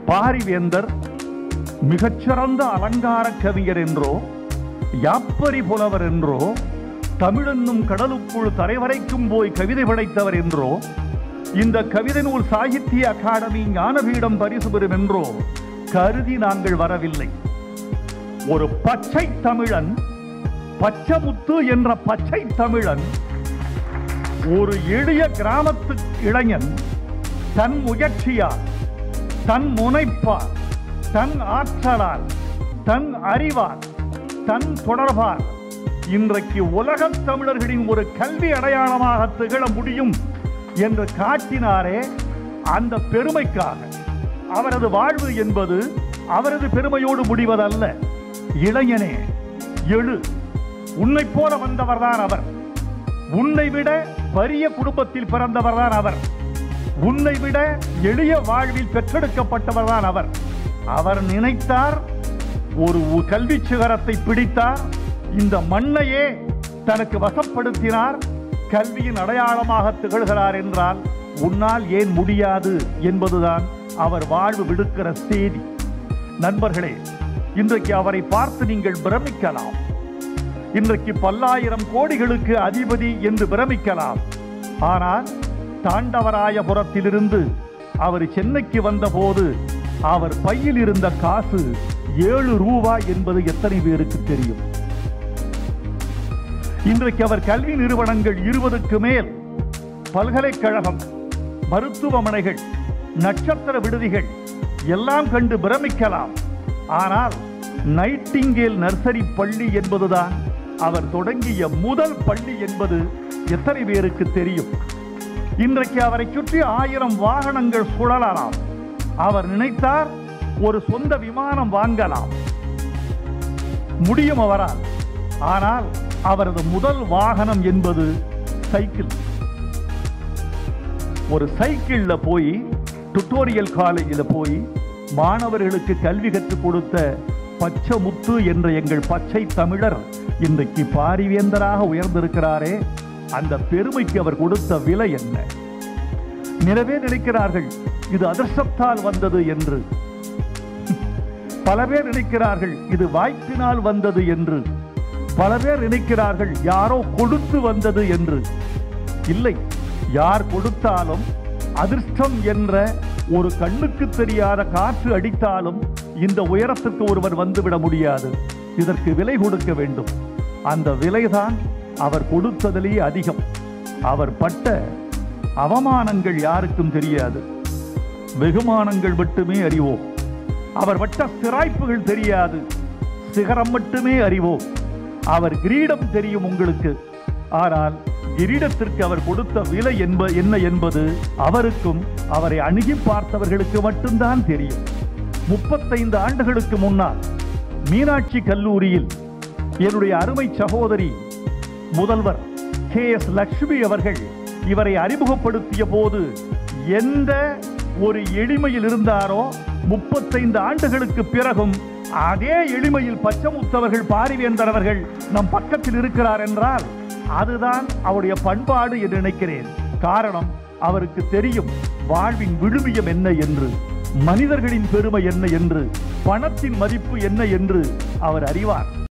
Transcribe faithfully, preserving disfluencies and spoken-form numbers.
பாரிவேந்தர் மிகச்சிறந்த அலங்கார கவிஞர் என்றோ யாப்பரி புலவர் என்றோ தமிழென்னும் கடலுக்குள் தரைவரைக்கும் போய் கவிதை படைத்தவர் என்றோ இந்த கவிதை நூல் சாகித்ய அகாடமி ஞானபீடம் பரிசு பெறும் என்றோ கருதி நாங்கள் வரவில்லை. ஒரு பச்சை தமிழன், பச்சமுத்து என்ற பச்சை தமிழன், ஒரு எளிய கிராமத்து இளைஞன் தன் முயற்சியால், தன் முனைப்பால், தன் ஆற்றலால், தன் அறிவால், தன் தொடர்பால் இன்றைக்கு உலகத் தமிழர்களின் ஒரு கல்வி அடையாளமாக திகழ முடியும் என்று காட்டினாரே, அந்த பெருமைக்காக அவரது வாழ்வு என்பது அவரது பெருமையோடு முடிவதல்ல. இளைஞனே எழு, உன்னை போல வந்தவர்தான் அவர். உன்னை விட பெரிய குடும்பத்தில் பிறந்தவர்தான் அவர். உன்னை விட எளிய வாழ்வில் பெற்றெடுக்கப்பட்டவர்தான் அவர். அவர் நினைத்தார், ஒரு கல்வி சிகரத்தை பிடித்தார், இந்த மண்ணையே தனக்கு வசப்படுத்தினார், கல்வியின் அடையாளமாக திகழ்கிறார் என்றால் உன்னால் ஏன் முடியாது என்பதுதான் அவர் வாழ்வு விடுக்கிற செய்தி. நண்பர்களே, இன்றைக்கு அவரை பார்த்து நீங்கள் பிரமிக்கலாம். இன்றைக்கு பல்லாயிரம் கோடிகளுக்கு அதிபதி என்று பிரமிக்கலாம். ஆனால் தாண்டவராயபுரத்திலிருந்து அவர் சென்னைக்கு வந்தபோது அவர் பையில் இருந்த காசு ஏழு ரூபாய் என்பது எத்தனை பேருக்கு தெரியும்? இன்றைக்கு அவர் கல்வி நிறுவனங்கள் இருபதுக்கு மேல், பல்கலைக்கழகம், மருத்துவமனைகள், நட்சத்திர விடுதிகள் எல்லாம் கண்டு பிரமிக்கலாம். ஆனால் நைட்டிங்கேல் நர்சரி பள்ளி என்பதுதான் அவர் தொடங்கிய முதல் பள்ளி என்பது எத்தனை பேருக்கு தெரியும்? இன்றைக்கு அவரை சுற்றி ஆயிரம் வாகனங்கள் சுழலலாம். அவர் நினைத்தார், ஒரு சொந்த விமானம் வாங்கலாம், முடியும் அவரால். ஆனால் அவரது முதல் வாகனம் என்பது சைக்கிள். ஒரு சைக்கிள்ல போய் டுட்டோரியல் காலேஜில் போய் மாணவர்களுக்கு கல்வி கற்றுக் கொடுத்த பச்சமுத்து என்ற எங்கள் பச்சை தமிழர் இன்றைக்கு பாரிவேந்தராக உயர்ந்திருக்கிறாரே, அந்த பெருமைக்கு அவர் கொடுத்த விலை என்ன? நிறைவே நினைக்கிறார்கள் இது அதிர்ஷ்டத்தால் வந்தது என்று. பல பேர் நினைக்கிறார்கள் இது வாய்ப்பினால் வந்தது என்று. பல பேர் நினைக்கிறார்கள் யாரோ கொடுத்து வந்தது என்று. இல்லை, யார் கொடுத்தாலும், அதிர்ஷ்டம் என்ற ஒரு கண்ணுக்கு தெரியாத காற்று அடித்தாலும் இந்த உயரத்துக்கு ஒருவர் வந்துவிட முடியாது. இதற்கு விலை கொடுக்க வேண்டும். அந்த விலைதான் அவர் கொடுத்ததிலேயே அதிகம். அவர் பட்ட அவமானங்கள் யாருக்கும் தெரியாது, வெகுமானங்கள் மட்டுமே அறிவோம். அவர் பட்ட சிராய்ப்புகள் தெரியாது, சிகரம் மட்டுமே அறிவோம். அவர் கிரீடம் தெரியும் உங்களுக்கு, ஆனால் கிரீடத்திற்கு அவர் கொடுத்த விலை என்ப என்ன என்பது அவருக்கும் அவரை அணுகி பார்த்தவர்களுக்கு மட்டும்தான் தெரியும். முப்பத்தைந்து ஆண்டுகளுக்கு முன்னால் மீனாட்சி கல்லூரியில் என்னுடைய அருமை சகோதரி முதல்வர் கே எஸ் லட்சுமி அவர்கள் இவரை அறிமுகப்படுத்திய போது எந்த ஒரு எளிமையில் இருந்தாரோ, முப்பத்தைந்து ஆண்டுகளுக்கு பிறகும் அதே எளிமையில் பச்சமுத்தவர்கள், பாரிவேந்தர் அவர்கள் நம் பக்கத்தில் இருக்கிறார் என்றால் அதுதான் அவருடைய பண்பாடு என்று நினைக்கிறேன். காரணம், அவருக்கு தெரியும் வாழ்வின் விழுமியம் என்ன என்று, மனிதர்களின் பெருமை என்ன என்று, பணத்தின் மதிப்பு என்ன என்று அவர் அறிவார்.